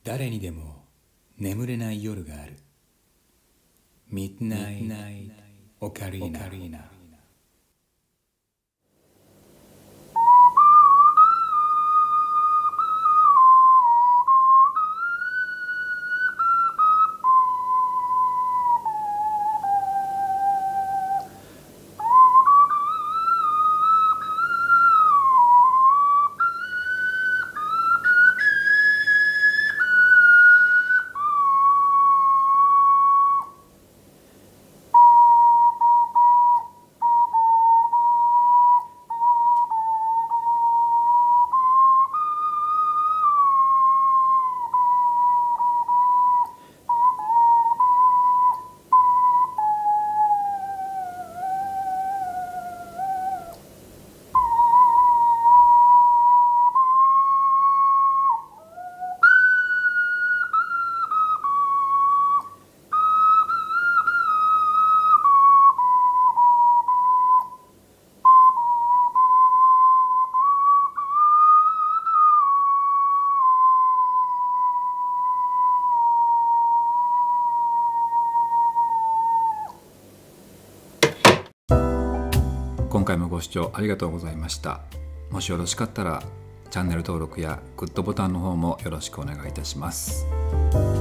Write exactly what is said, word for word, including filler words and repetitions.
誰にでも眠れない夜がある。ミッドナイトオカリーナ。 今回もご視聴ありがとうございました。もしよろしかったらチャンネル登録やグッドボタンの方もよろしくお願いいたします。